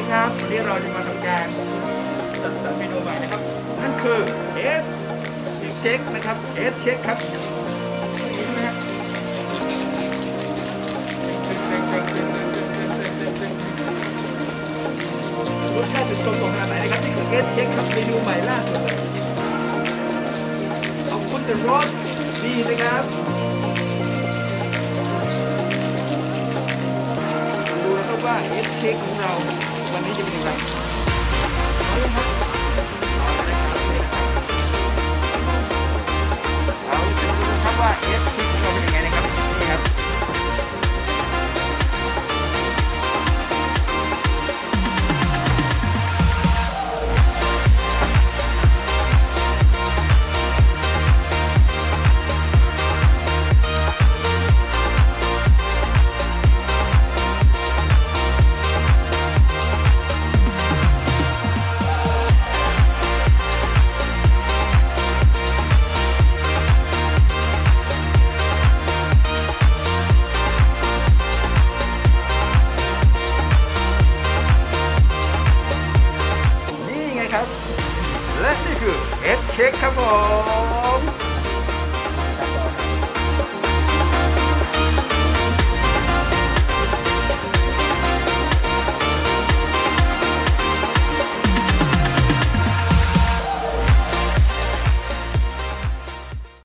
ดีครับวันนี้เราจะมาทำการจัดสรรเมนูใหม่นะครับนั่นคือเอสเช็คนะครับเอสเช็คครับนี่นะฮะรสชาติสุดโต่งขนาดไหนนะครับนี่คือเอสเช็คครับเมนูใหม่ล่าสุดเลยขอบคุณเดอะโรสดีนะครับดูนะครับว่าเอสเช็คของเราวันนี้จะเป็นยังไงเอาเลยครับเราจะมาดูนะครับว่าเอสเช็คของเราเป็นยังไงนะครับนี่ครับและนี่คือเอสเช็คครับผม